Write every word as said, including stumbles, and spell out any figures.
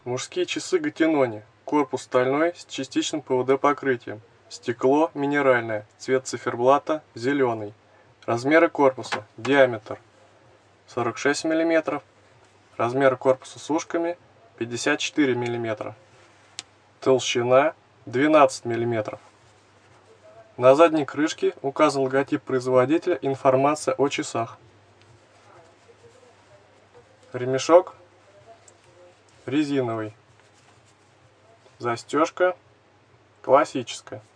Мужские часы Гатинони. Корпус стальной с частичным пэ вэ дэ покрытием. Стекло минеральное. Цвет циферблата зеленый. Размеры корпуса. Диаметр сорок шесть миллиметров. Размеры корпуса с ушками пятьдесят четыре миллиметра. Толщина двенадцать миллиметров. На задней крышке указан логотип производителя, информация о часах. Ремешок резиновый. Застежка классическая.